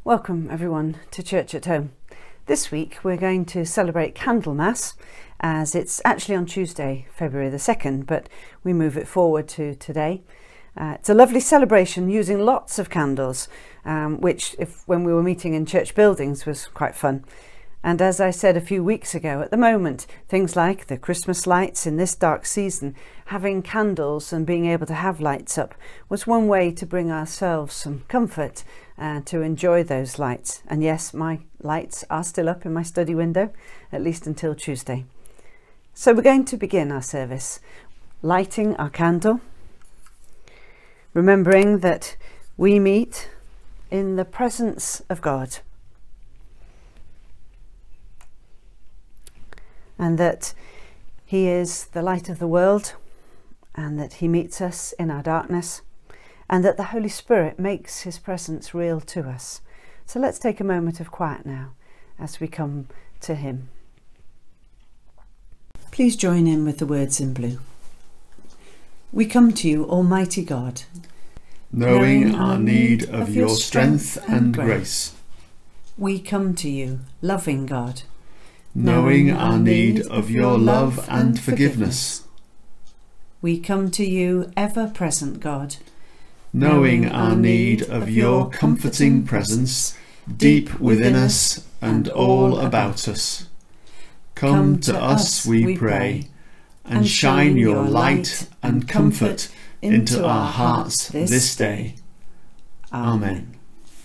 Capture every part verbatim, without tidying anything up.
Welcome everyone to Church at Home. This week we're going to celebrate Candlemas, as it's actually on Tuesday, February the second, but we move it forward to today. Uh, it's a lovely celebration using lots of candles, um, which if when we were meeting in church buildings was quite fun. And as I said a few weeks ago, at the moment, things like the Christmas lights in this dark season, having candles and being able to have lights up was one way to bring ourselves some comfort and uh, to enjoy those lights. And yes, my lights are still up in my study window, at least until Tuesday. So we're going to begin our service lighting our candle, remembering that we meet in the presence of God, and that He is the light of the world, and that He meets us in our darkness, and that the Holy Spirit makes His presence real to us. So let's take a moment of quiet now as we come to Him. Please join in with the words in blue. We come to you, Almighty God, knowing our need of your strength and grace. We come to you, loving God, knowing our need of your love and forgiveness. We come to you, ever-present God, knowing our need of your comforting presence deep within us and all about us. Come to us, we pray, and shine your light and comfort into our hearts this day. Amen.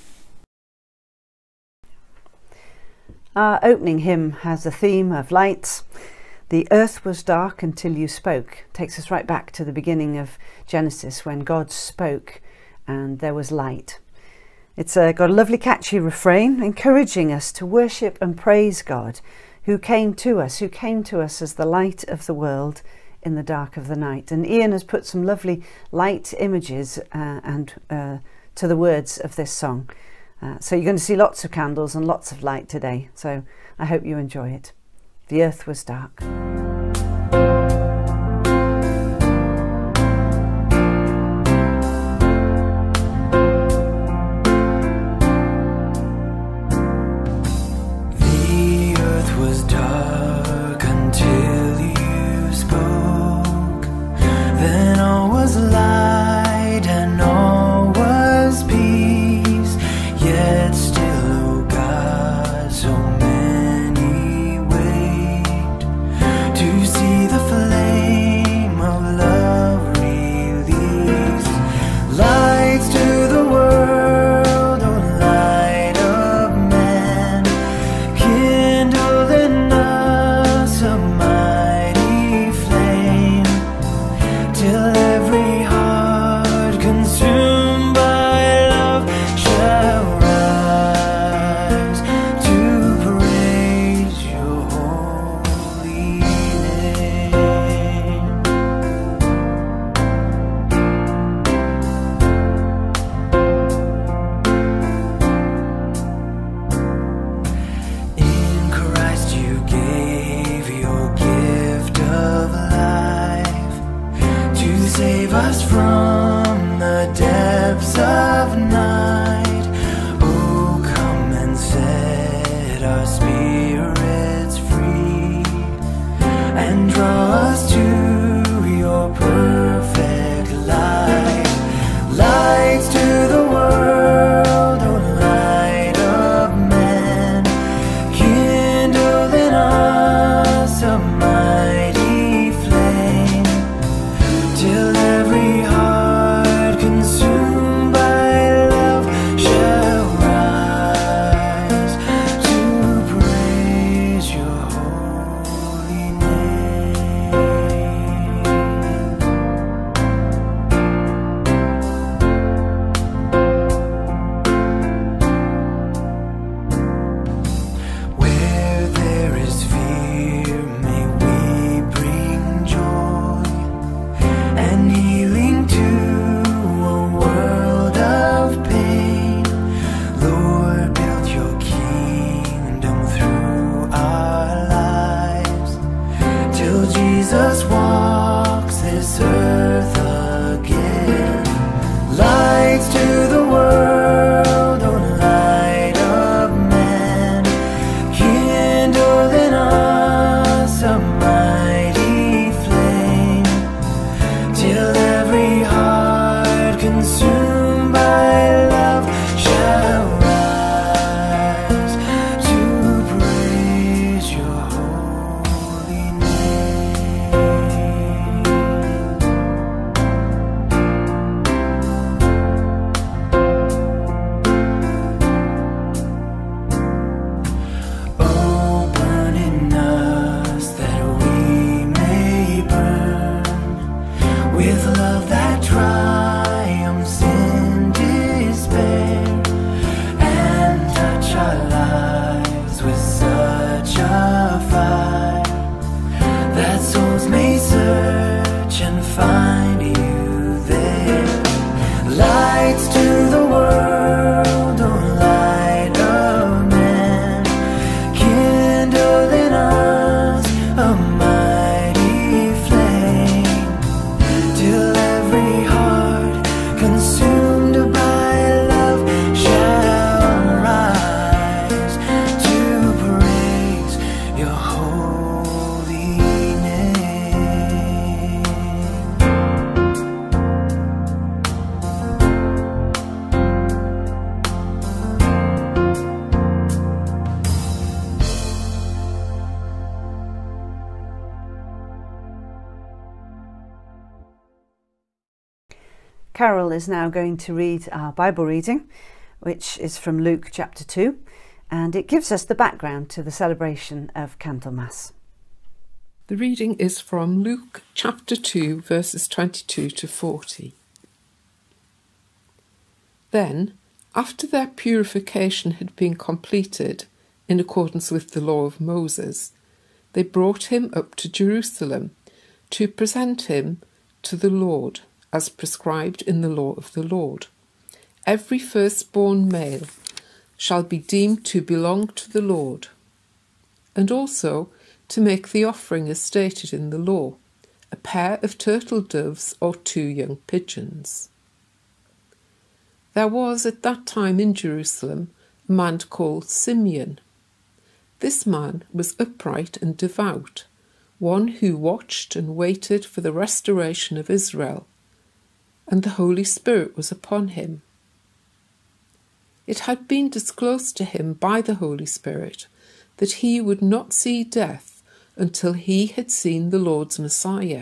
Our opening hymn has a theme of lights. The earth was dark until you spoke. Takes us right back to the beginning of Genesis when God spoke and there was light. It's uh, got a lovely catchy refrain encouraging us to worship and praise God who came to us, who came to us as the light of the world in the dark of the night. And Ian has put some lovely light images uh, and uh, to the words of this song. Uh, so you're going to see lots of candles and lots of light today. So I hope you enjoy it. The earth was dark. Your holy name. Carol is now going to read our Bible reading, which is from Luke chapter two, and it gives us the background to the celebration of Candlemas. The reading is from Luke chapter two, verses twenty-two to forty. Then, after their purification had been completed, in accordance with the law of Moses, they brought him up to Jerusalem to present him to the Lord, as prescribed in the law of the Lord. Every firstborn male shall be deemed to belong to the Lord, and also to make the offering as stated in the law, a pair of turtle doves or two young pigeons. There was at that time in Jerusalem a man called Simeon. This man was upright and devout, one who watched and waited for the restoration of Israel, and the Holy Spirit was upon him. It had been disclosed to him by the Holy Spirit that he would not see death until he had seen the Lord's Messiah.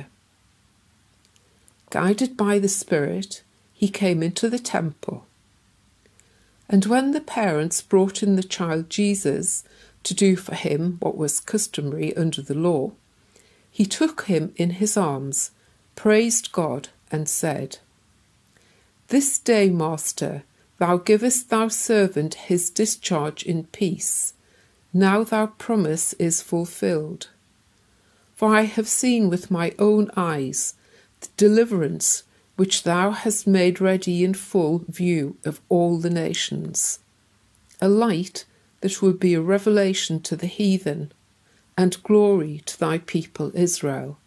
Guided by the Spirit, he came into the temple. And when the parents brought in the child Jesus to do for him what was customary under the law, he took him in his arms, praised God, and said, "This day, Master, thou givest thy servant his discharge in peace. Now thy promise is fulfilled. For I have seen with my own eyes the deliverance which thou hast made ready in full view of all the nations, a light that will be a revelation to the heathen, and glory to thy people Israel."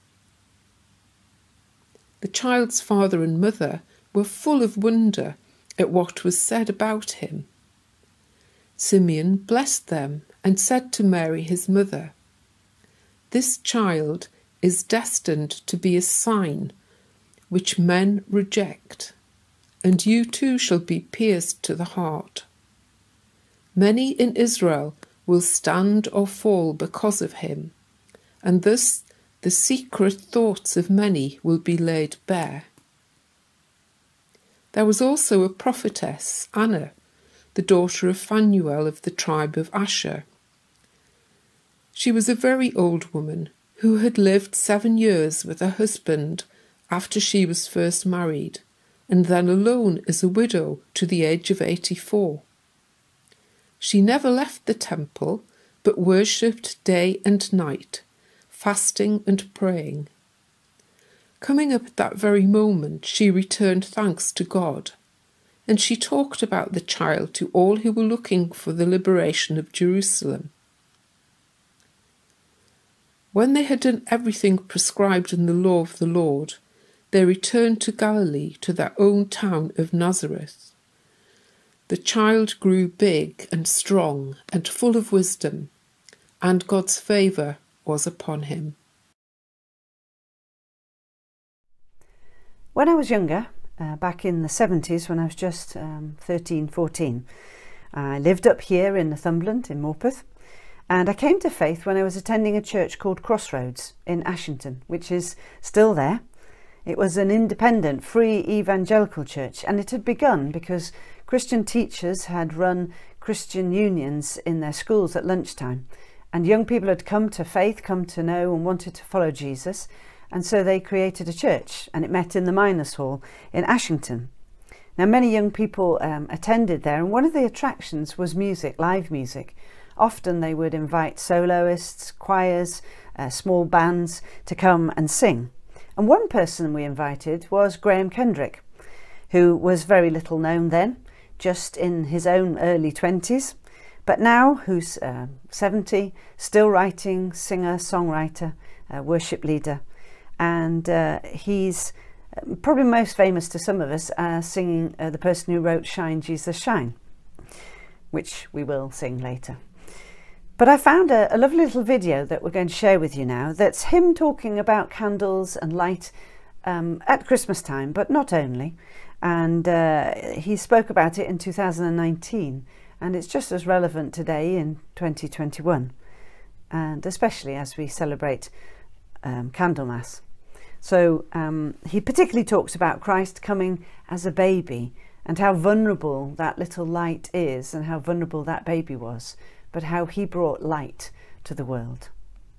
The child's father and mother were full of wonder at what was said about him. Simeon blessed them and said to Mary his mother, "This child is destined to be a sign which men reject, and you too shall be pierced to the heart. Many in Israel will stand or fall because of him, and thus the secret thoughts of many will be laid bare." There was also a prophetess, Anna, the daughter of Phanuel of the tribe of Asher. She was a very old woman who had lived seven years with her husband after she was first married, and then alone as a widow to the age of eighty-four. She never left the temple, but worshipped day and night, fasting and praying. Coming up at that very moment, she returned thanks to God, and she talked about the child to all who were looking for the liberation of Jerusalem. When they had done everything prescribed in the law of the Lord, they returned to Galilee, to their own town of Nazareth. The child grew big and strong and full of wisdom, and God's favour was upon him. When I was younger, uh, back in the seventies, when I was just um, thirteen, fourteen, I lived up here in Northumberland, in Morpeth, and I came to faith when I was attending a church called Crossroads in Ashington, which is still there. It was an independent, free evangelical church, and it had begun because Christian teachers had run Christian unions in their schools at lunchtime, and young people had come to faith, come to know and wanted to follow Jesus, and so they created a church, and it met in the Miners Hall in Ashington. Now, many young people um, attended there, and one of the attractions was music, live music. Often they would invite soloists, choirs, uh, small bands to come and sing. And one person we invited was Graham Kendrick, who was very little known then, just in his own early twenties, but now who's uh, seventy, still writing, singer, songwriter, uh, worship leader. And uh, he's probably most famous to some of us as singing uh, the person who wrote Shine Jesus Shine, which we will sing later. But I found a, a lovely little video that we're going to share with you now that's him talking about candles and light um, at Christmas time, but not only. And uh, he spoke about it in two thousand nineteen, and it's just as relevant today in twenty twenty-one, and especially as we celebrate um, Candlemas. So um, he particularly talks about Christ coming as a baby and how vulnerable that little light is and how vulnerable that baby was, but how he brought light to the world.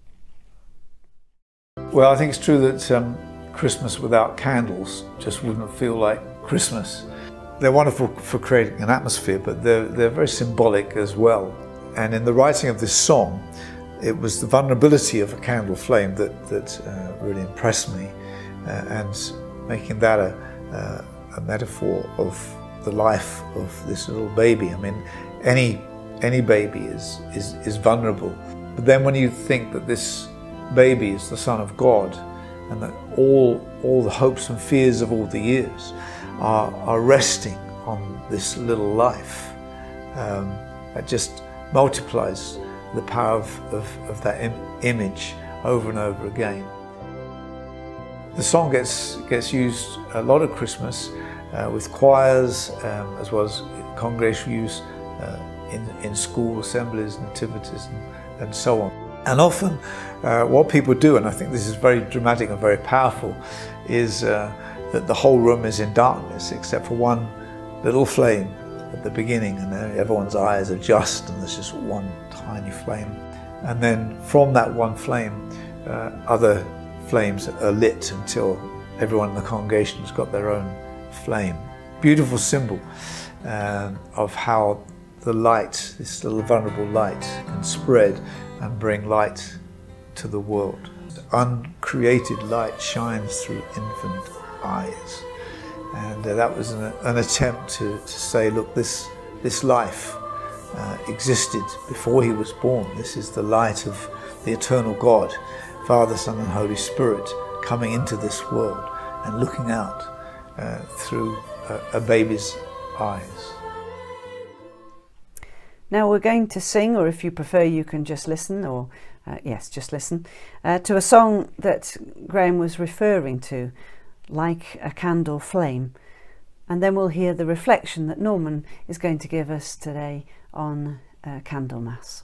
Well, I think it's true that um, Christmas without candles just wouldn't feel like Christmas. They're wonderful for creating an atmosphere, but they're, they're very symbolic as well. And in the writing of this song, it was the vulnerability of a candle flame that, that uh, really impressed me, uh, and making that a, uh, a metaphor of the life of this little baby. I mean, any, any baby is, is, is vulnerable. But then when you think that this baby is the Son of God, and that all, all the hopes and fears of all the years are, are resting on this little life, um, that just multiplies the power of, of, of that im image over and over again. The song gets, gets used a lot at Christmas uh, with choirs, um, as well as congregational use uh, in, in school assemblies, nativities, and, and so on. And often uh, what people do, and I think this is very dramatic and very powerful, is uh, that the whole room is in darkness except for one little flame at the beginning, and then everyone's eyes adjust and there's just one tiny flame. And then from that one flame, uh, other flames are lit until everyone in the congregation has got their own flame. Beautiful symbol uh, of how the light, this little vulnerable light, can spread and bring light to the world. Uncreated light shines through infant eyes. And uh, that was an, an attempt to, to say, look, this, this life uh, existed before he was born. This is the light of the eternal God, Father, Son and Holy Spirit, coming into this world and looking out uh, through a, a baby's eyes. Now we're going to sing, or if you prefer you can just listen, or uh, yes, just listen, uh, to a song that Graham was referring to, Like a Candle Flame. And then we'll hear the reflection that Norman is going to give us today on uh, Candlemas.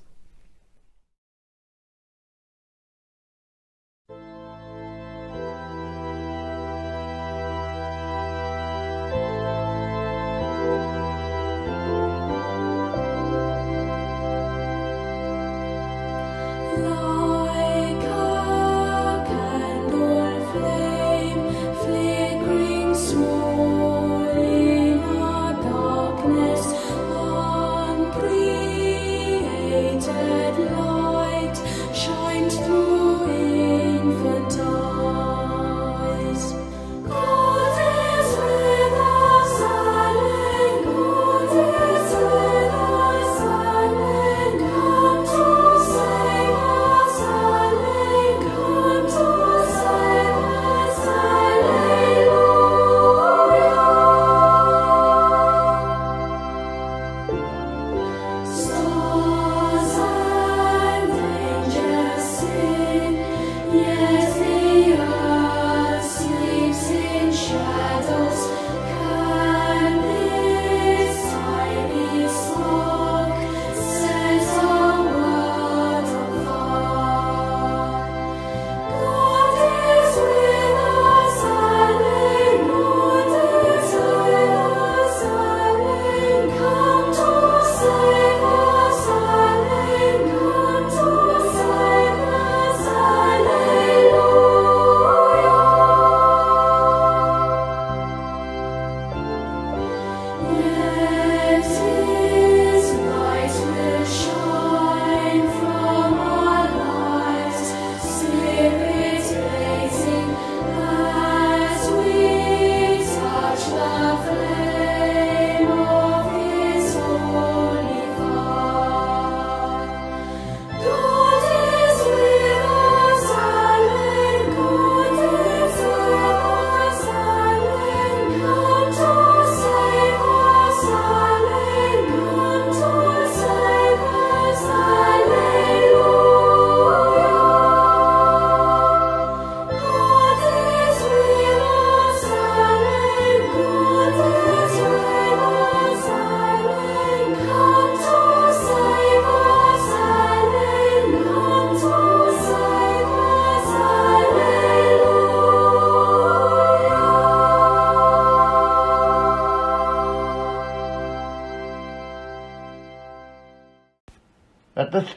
Uncreated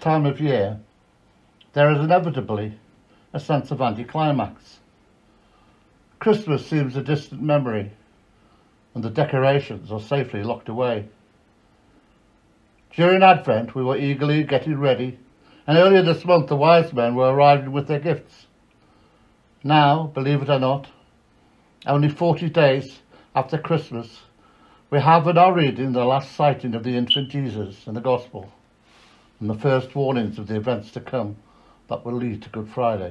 time of year, there is inevitably a sense of anticlimax. Christmas seems a distant memory, and the decorations are safely locked away. During Advent, we were eagerly getting ready, and earlier this month the wise men were arriving with their gifts. Now, believe it or not, only forty days after Christmas, we have in our reading the last sighting of the infant Jesus in the Gospel, and the first warnings of the events to come that will lead to Good Friday.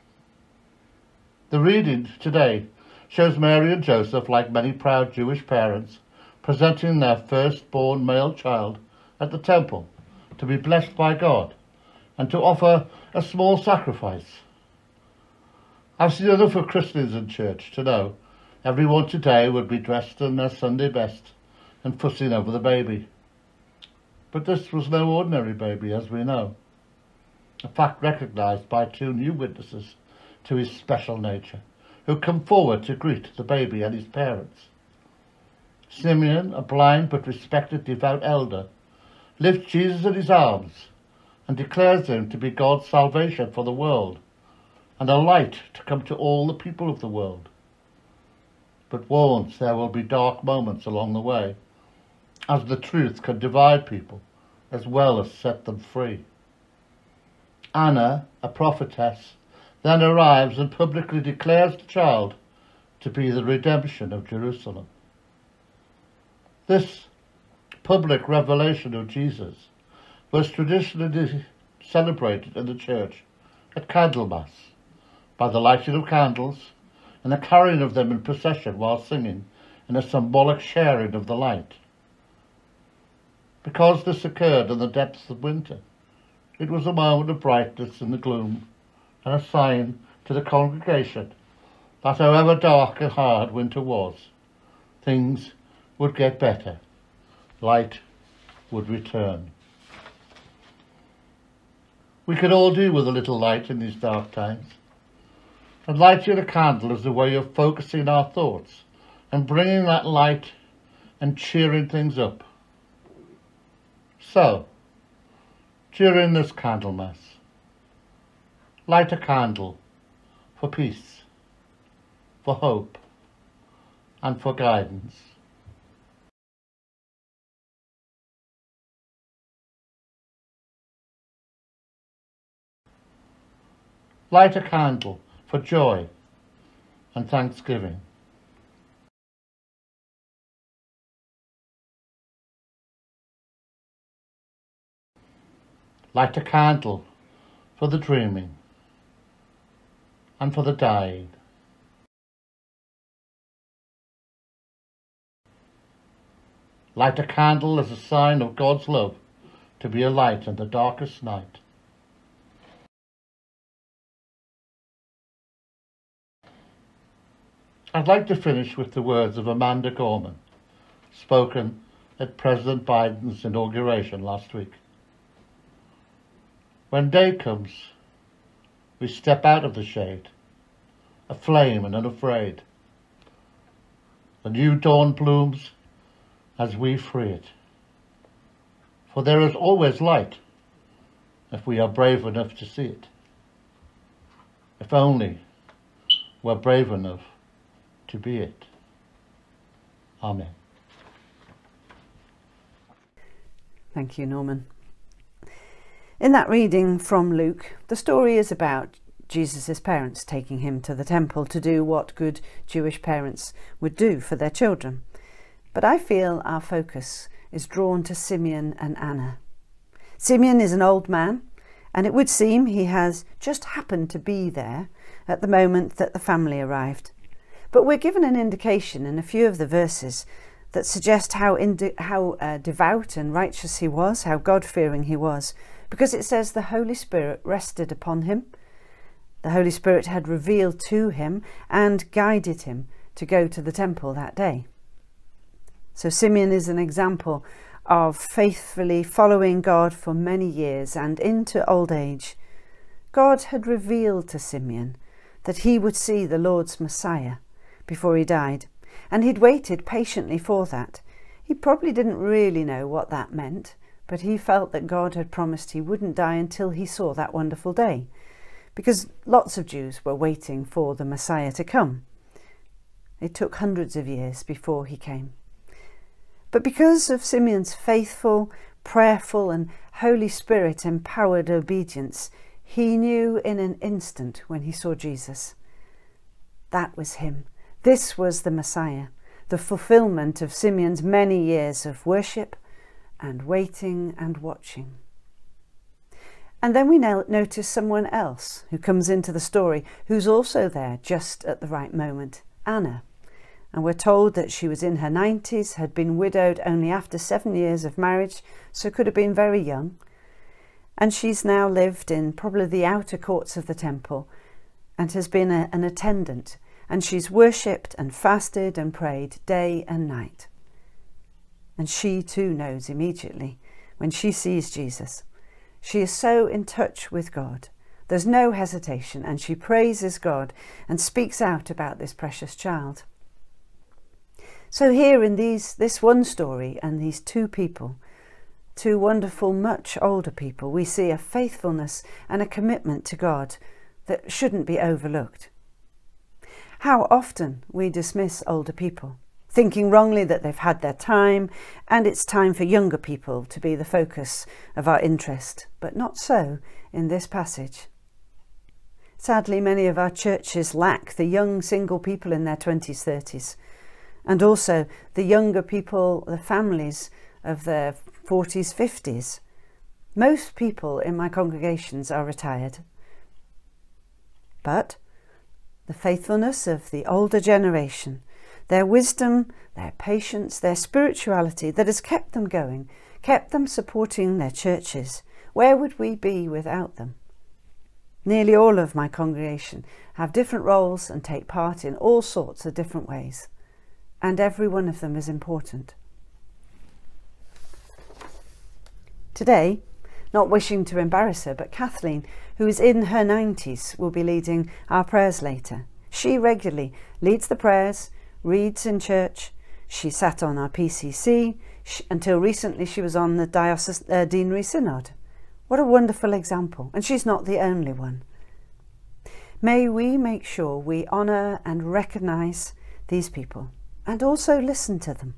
The reading today shows Mary and Joseph, like many proud Jewish parents, presenting their firstborn male child at the temple to be blessed by God and to offer a small sacrifice. I've seen enough of Christians in church to know everyone today would be dressed in their Sunday best and fussing over the baby. But this was no ordinary baby, as we know, a fact recognised by two new witnesses to his special nature, who come forward to greet the baby and his parents. Simeon, a blind but respected devout elder, lifts Jesus in his arms and declares him to be God's salvation for the world and a light to come to all the people of the world, but warns there will be dark moments along the way, as the truth can divide people as well as set them free. Anna, a prophetess, then arrives and publicly declares the child to be the redemption of Jerusalem. This public revelation of Jesus was traditionally celebrated in the church at Candlemas by the lighting of candles and the carrying of them in procession while singing in a symbolic sharing of the light. Because this occurred in the depths of winter, it was a moment of brightness in the gloom and a sign to the congregation that however dark and hard winter was, things would get better. Light would return. We could all do with a little light in these dark times. And lighting a candle is a way of focusing our thoughts and bringing that light and cheering things up. So, during this Candlemas, light a candle for peace, for hope, and for guidance. Light a candle for joy and thanksgiving. Light a candle for the dreaming and for the dying. Light a candle as a sign of God's love to be a light in the darkest night. I'd like to finish with the words of Amanda Gorman, spoken at President Biden's inauguration last week. When day comes, we step out of the shade, aflame and unafraid. The new dawn blooms as we free it. For there is always light if we are brave enough to see it. If only we're brave enough to be it. Amen. Thank you, Norman. In that reading from Luke, the story is about Jesus' parents taking him to the temple to do what good Jewish parents would do for their children. But I feel our focus is drawn to Simeon and Anna. Simeon is an old man, and it would seem he has just happened to be there at the moment that the family arrived. But we're given an indication in a few of the verses that suggest how, indi- how uh, devout and righteous he was, how God-fearing he was, because it says the Holy Spirit rested upon him. The Holy Spirit had revealed to him and guided him to go to the temple that day. So Simeon is an example of faithfully following God for many years and into old age. God had revealed to Simeon that he would see the Lord's Messiah before he died, and he'd waited patiently for that. He probably didn't really know what that meant, but he felt that God had promised he wouldn't die until he saw that wonderful day, because lots of Jews were waiting for the Messiah to come. It took hundreds of years before he came. But because of Simeon's faithful, prayerful and Holy Spirit empowered obedience, he knew in an instant when he saw Jesus. That was him. This was the Messiah, the fulfillment of Simeon's many years of worship and waiting and watching. And then we now notice someone else who comes into the story, who's also there just at the right moment, Anna. And we're told that she was in her nineties, had been widowed only after seven years of marriage, so could have been very young. And she's now lived in probably the outer courts of the temple and has been a, an attendant. And she's worshipped and fasted and prayed day and night. And she too knows immediately when she sees Jesus. She is so in touch with God. There's no hesitation, and she praises God and speaks out about this precious child. So here in these this one story and these two people, two wonderful, much older people, we see a faithfulness and a commitment to God that shouldn't be overlooked. How often we dismiss older people, thinking wrongly that they've had their time and it's time for younger people to be the focus of our interest, but not so in this passage. Sadly, many of our churches lack the young single people in their twenties, thirties, and also the younger people, the families of their forties, fifties. Most people in my congregations are retired. But the faithfulness of the older generation, their wisdom, their patience, their spirituality that has kept them going, kept them supporting their churches. Where would we be without them? Nearly all of my congregation have different roles and take part in all sorts of different ways, and every one of them is important. Today, not wishing to embarrass her, but Kathleen, who is in her nineties, will be leading our prayers later. She regularly leads the prayers, reads in church. She sat on our P C C. She, until recently she was on the Diocese, uh, Deanery Synod. What a wonderful example, and she's not the only one. May we make sure we honour and recognise these people and also listen to them.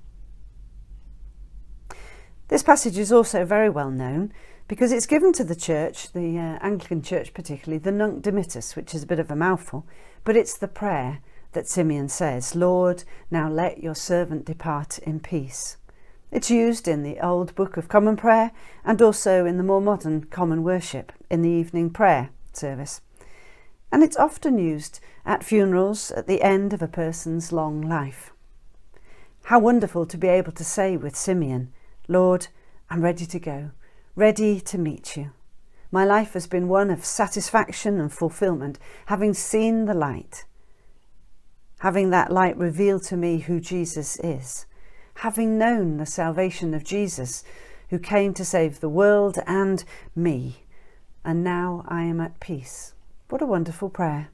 This passage is also very well known because it's given to the church, the uh, Anglican church particularly, the Nunc Dimittis, which is a bit of a mouthful, but it's the prayer that Simeon says, "Lord, now let your servant depart in peace." It's used in the Old Book of Common Prayer and also in the more modern Common Worship in the evening prayer service. And it's often used at funerals at the end of a person's long life. How wonderful to be able to say with Simeon, "Lord, I'm ready to go, ready to meet you. My life has been one of satisfaction and fulfillment, having seen the light, having that light reveal to me who Jesus is, having known the salvation of Jesus, who came to save the world and me, and now I am at peace." What a wonderful prayer.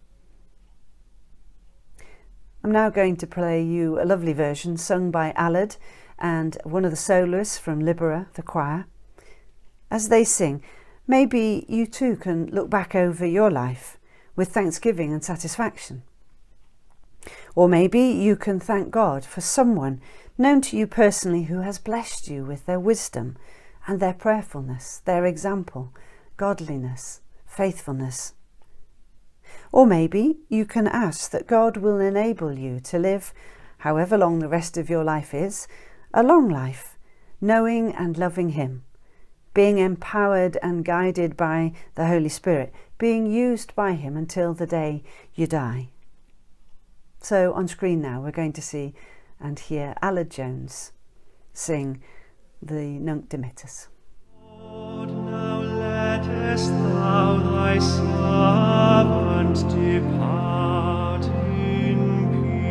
I'm now going to play you a lovely version sung by Allard and one of the soloists from Libera, the choir. As they sing, maybe you too can look back over your life with thanksgiving and satisfaction. Or maybe you can thank God for someone known to you personally who has blessed you with their wisdom and their prayerfulness, their example, godliness, faithfulness. Or maybe you can ask that God will enable you to live, however long the rest of your life is, a long life, knowing and loving Him, being empowered and guided by the Holy Spirit, being used by Him until the day you die. So on screen now we're going to see and hear Allard Jones sing the Nunc Dimittis. Lord, now lettest thou thy servant depart in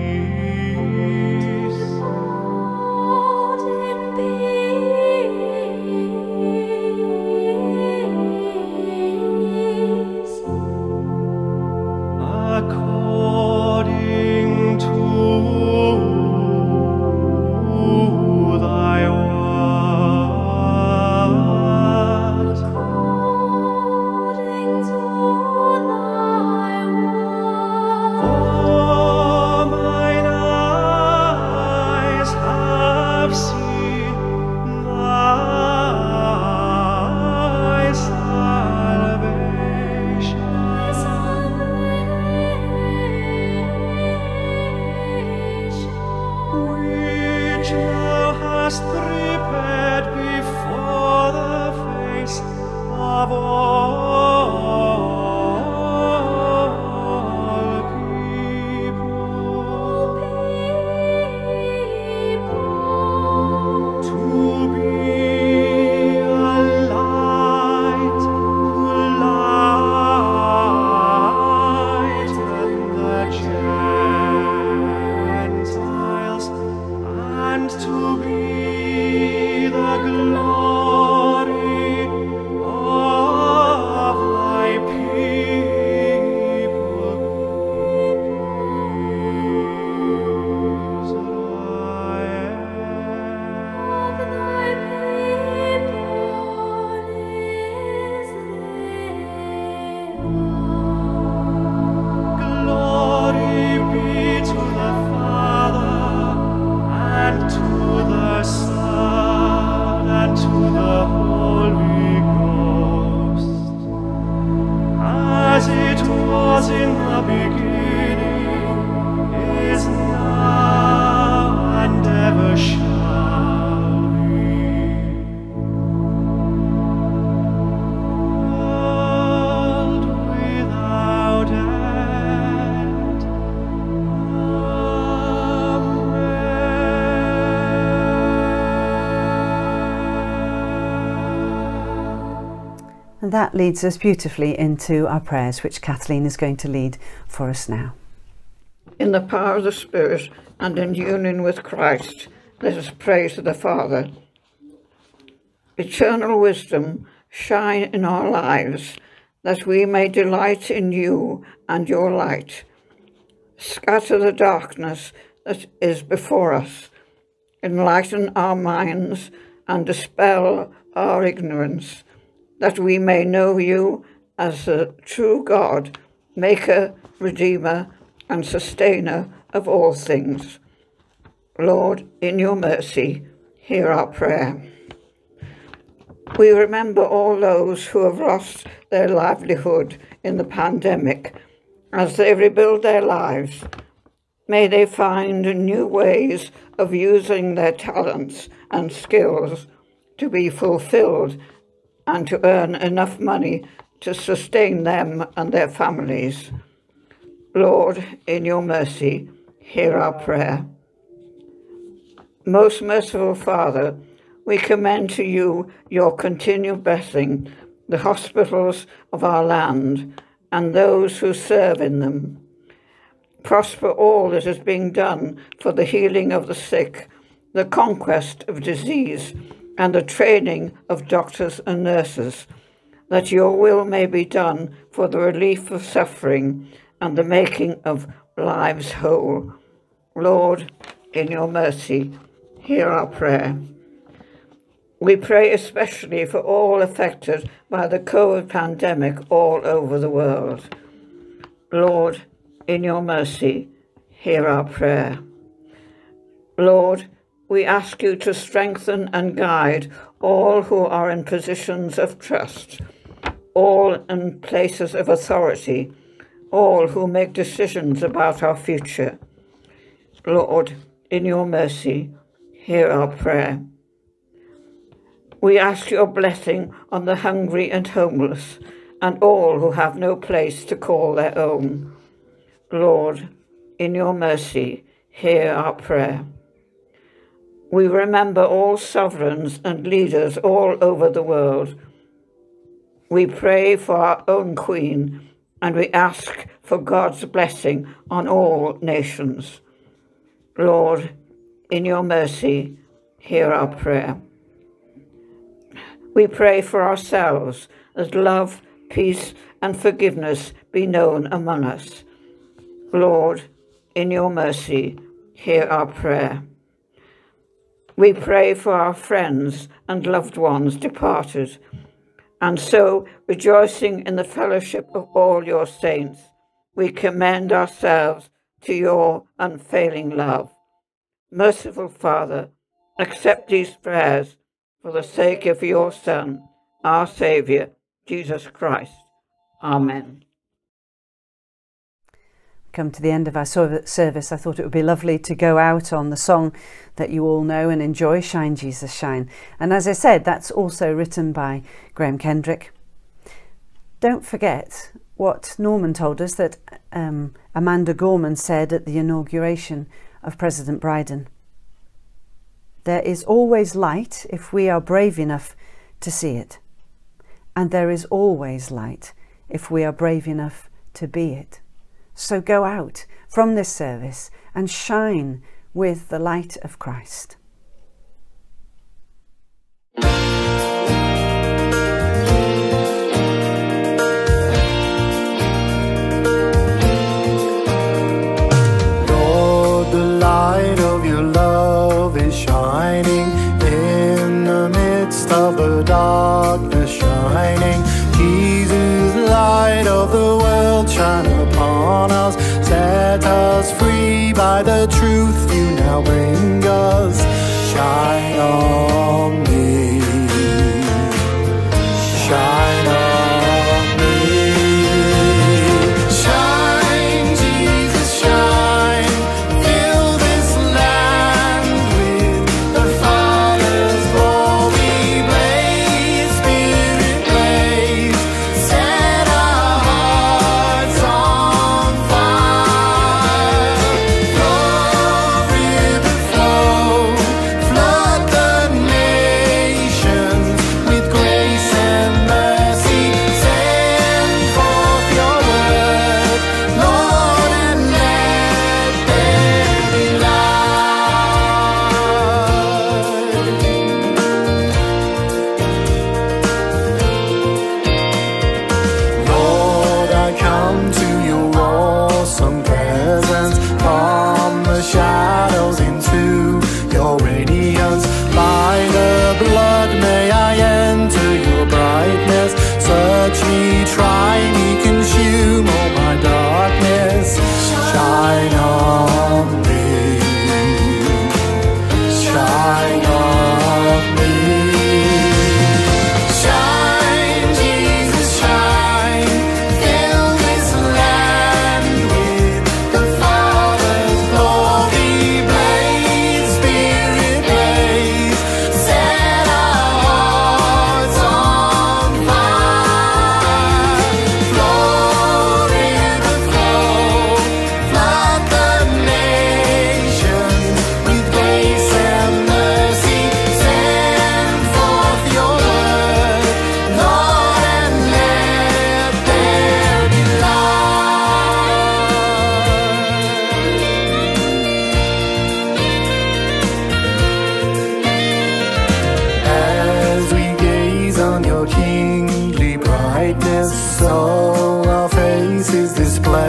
peace. Lord, in peace. According to thy word. was in the beginning, is now, and ever shall be. World without end. And that leads us beautifully into our prayers, which Kathleen is going to lead for us now. In the power of the Spirit and in union with Christ, let us pray to the Father. Eternal wisdom, shine in our lives, that we may delight in you and your light. Scatter the darkness that is before us, enlighten our minds and dispel our ignorance, that we may know you as the true God, maker, redeemer, and sustainer of all things. Lord, in your mercy, hear our prayer. We remember all those who have lost their livelihood in the pandemic as they rebuild their lives. May they find new ways of using their talents and skills to be fulfilled and to earn enough money to sustain them and their families. Lord, in your mercy, hear our prayer. Most merciful Father, we commend to you your continued blessing, the hospitals of our land, and those who serve in them. Prosper all that is being done for the healing of the sick, the conquest of disease, and the training of doctors and nurses, that your will may be done for the relief of suffering and the making of lives whole. Lord, in your mercy, hear our prayer. We pray especially for all affected by the COVID pandemic all over the world. Lord, in your mercy, hear our prayer. Lord, we ask you to strengthen and guide all who are in positions of trust, all in places of authority, all who make decisions about our future. Lord, in your mercy, hear our prayer. We ask your blessing on the hungry and homeless, and all who have no place to call their own. Lord, in your mercy, hear our prayer. We remember all sovereigns and leaders all over the world. We pray for our own Queen, and we ask for God's blessing on all nations. Lord, in your mercy, hear our prayer. We pray for ourselves, that love, peace, and forgiveness be known among us. Lord, in your mercy, hear our prayer. We pray for our friends and loved ones departed, and so, rejoicing in the fellowship of all your saints, we commend ourselves to your unfailing love. Merciful Father, accept these prayers for the sake of your Son, our Saviour, Jesus Christ. Amen. Come to the end of our service, I thought it would be lovely to go out on the song that you all know and enjoy, Shine Jesus Shine. And as I said, that's also written by Graham Kendrick. Don't forget what Norman told us that um, Amanda Gorman said at the inauguration of President Biden. There is always light if we are brave enough to see it. And there is always light if we are brave enough to be it. So go out from this service and shine with the light of Christ. Lord, the light of your love is shining in the midst of the darkness shining. Jesus, light of the world, shine upon us, set us free by the truth you now bring us. Shine on me, shine on me, shine.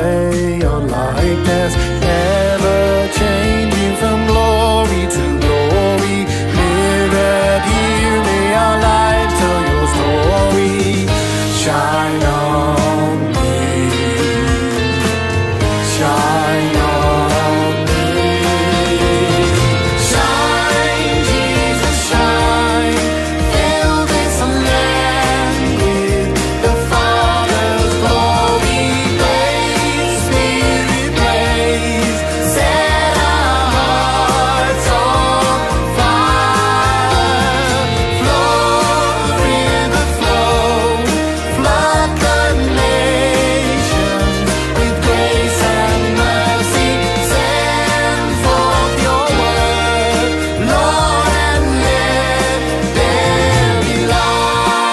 display your likeness, ever changing from glory to glory. Mirrored here, may our lives tell your story. Shine on me, shine on me. Shine, Jesus, shine. Fill this land with the Father's glory. Blaze, Spirit, blaze. Set our hearts on fire. Flow, river, flow. Flood the nations with grace and mercy. Send forth your word, Lord, and let there be light.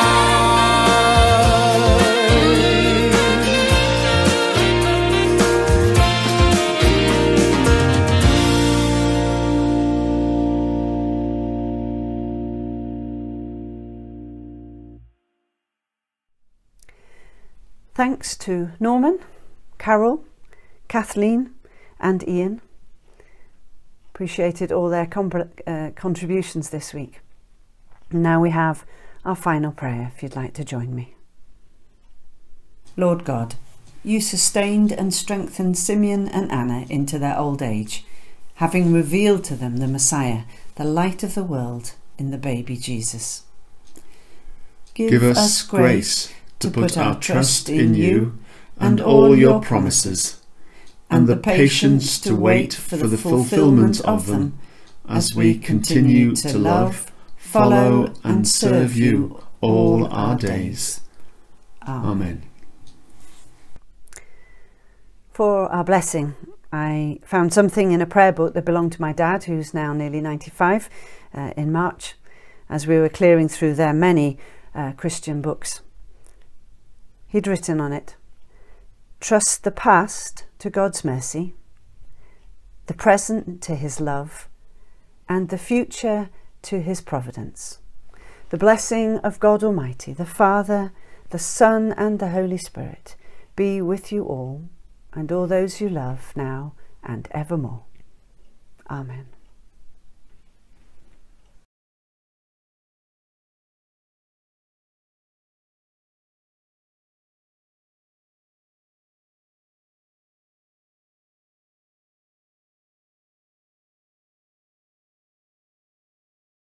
Thanks to Norman, Carol, Kathleen and Ian. Appreciated all their com- uh, contributions this week. Now we have our final prayer, if you'd like to join me. Lord God, you sustained and strengthened Simeon and Anna into their old age, having revealed to them the Messiah, the light of the world, in the baby Jesus. Give us grace to put our trust in you and all your promises, and the patience to wait for the fulfilment of them, as we continue to love, follow and serve you all our days. Amen. For our blessing, I found something in a prayer book that belonged to my dad, who's now nearly ninety-five, uh, in March, as we were clearing through their many uh, Christian books. He'd written on it, trust the past to God's mercy, the present to his love, and the future to his providence. The blessing of God Almighty, the Father, the Son, and the Holy Spirit be with you all, and all those you love now and evermore. Amen.